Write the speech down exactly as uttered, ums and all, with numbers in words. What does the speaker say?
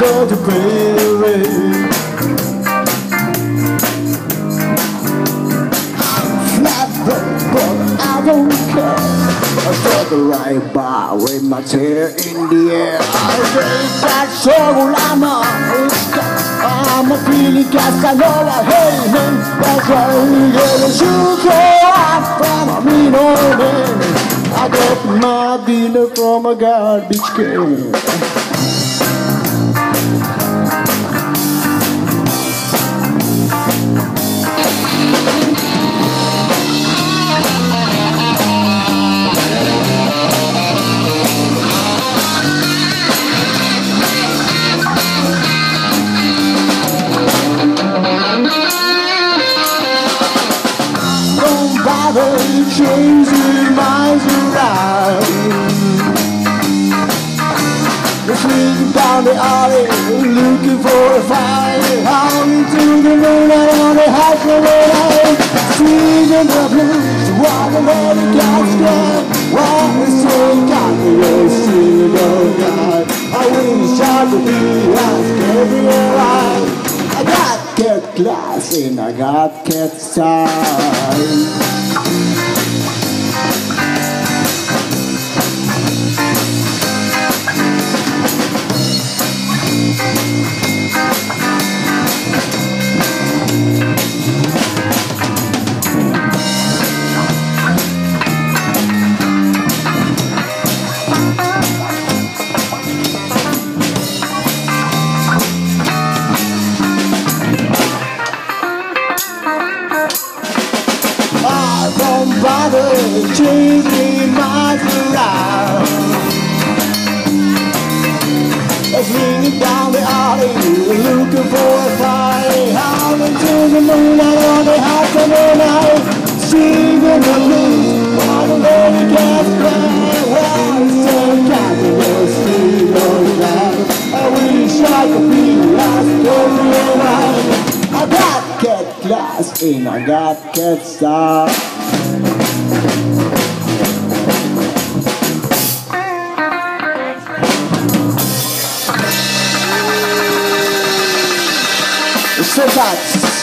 go to pray. Flat broke, but I don't care. I struck the right bar with my tail in the air. I raised that struggle, I'm a I'm a feeling Casanova. Hey man, that's why we get a shoe throw out from a mean old man. I got my dinner from a garbage can. Changing minds around. We're swinging down the alley, looking for a fire. Howling to the moon and on the high for the night. Singing the blues, while the weather gets good. While we sing, got the old singing of God. I wish I could be as everywhere I I got cat class and I got cat style. Changing minds around. Swinging down the alley, looking for a fight. Howling to the moon and on the house of the night. Singing the blues, while the lady gets back. Well, it's a capital street of life. I wish I could be as everywhere. I got cat class and I got cat style. So that